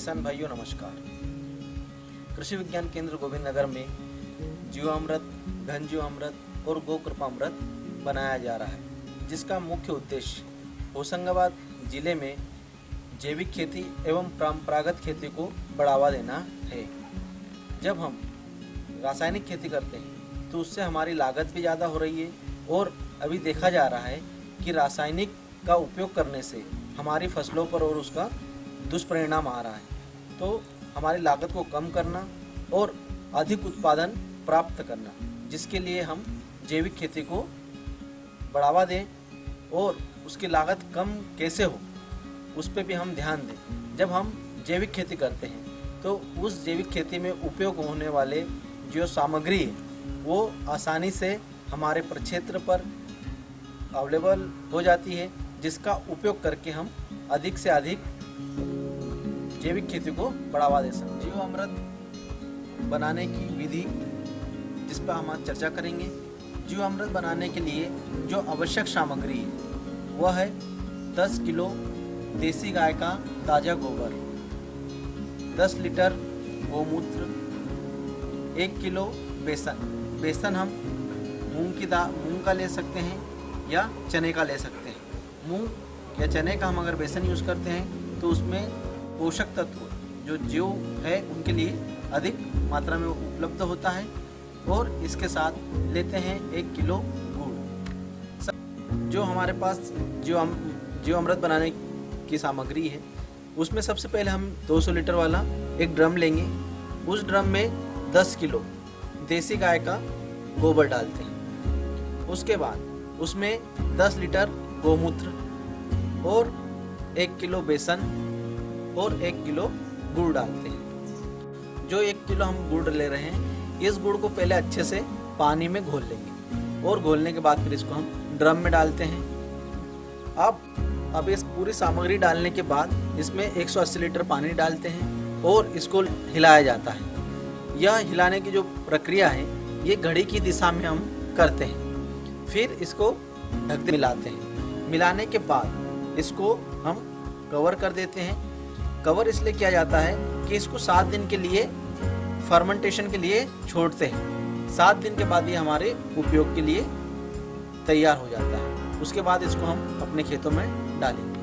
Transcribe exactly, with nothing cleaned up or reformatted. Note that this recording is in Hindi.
किसान भाइयों नमस्कार। कृषि विज्ञान केंद्र गोविंद नगर में जीवामृत, घन जीवामृत और गोकृपामृत बनाया जा रहा है, जिसका मुख्य उद्देश्य होशंगाबाद जिले में जैविक खेती एवं परंपरागत खेती को बढ़ावा देना है। जब हम रासायनिक खेती करते हैं तो उससे हमारी लागत भी ज़्यादा हो रही है और अभी देखा जा रहा है कि रासायनिक का उपयोग करने से हमारी फसलों पर और उसका दुष्परिणाम आ रहा है। तो हमारी लागत को कम करना और अधिक उत्पादन प्राप्त करना, जिसके लिए हम जैविक खेती को बढ़ावा दें और उसकी लागत कम कैसे हो उस पर भी हम ध्यान दें। जब हम जैविक खेती करते हैं तो उस जैविक खेती में उपयोग होने वाले जो सामग्री है वो आसानी से हमारे प्रक्षेत्र पर अवेलेबल हो जाती है, जिसका उपयोग करके हम अधिक से अधिक जैविक खेती को बढ़ावा दे सकते हैं। जीवामृत बनाने की विधि जिस पर हम आज चर्चा करेंगे। जीवामृत बनाने के लिए जो आवश्यक सामग्री है वह है दस किलो देसी गाय का ताज़ा गोबर, दस लीटर गोमूत्र, एक किलो बेसन। बेसन हम मूंग की दाल मूंग का ले सकते हैं या चने का ले सकते हैं। मूंग या चने का हम अगर बेसन यूज़ करते हैं तो उसमें पोषक तत्व जो जीव है उनके लिए अधिक मात्रा में उपलब्ध होता है। और इसके साथ लेते हैं एक किलो गुड़। जो हमारे पास जीवाम जीवामृत बनाने की सामग्री है उसमें सबसे पहले हम दो सौ लीटर वाला एक ड्रम लेंगे। उस ड्रम में दस किलो देसी गाय का गोबर डालते हैं। उसके बाद उसमें दस लीटर गोमूत्र और एक किलो बेसन और एक किलो गुड़ डालते हैं। जो एक किलो हम गुड़ ले रहे हैं, इस गुड़ को पहले अच्छे से पानी में घोल लेंगे और घोलने के बाद फिर इसको हम ड्रम में डालते हैं। अब अब इस पूरी सामग्री डालने के बाद इसमें एक सौ अस्सी लीटर पानी डालते हैं और इसको हिलाया जाता है। यह हिलाने की जो प्रक्रिया है ये घड़ी की दिशा में हम करते हैं। फिर इसको ढकते मिलाते हैं। मिलाने के बाद इसको हम कवर कर देते हैं। कवर इसलिए किया जाता है कि इसको सात दिन के लिए फर्मेंटेशन के लिए छोड़ते हैं। सात दिन के बाद ये हमारे उपयोग के लिए तैयार हो जाता है। उसके बाद इसको हम अपने खेतों में डालेंगे।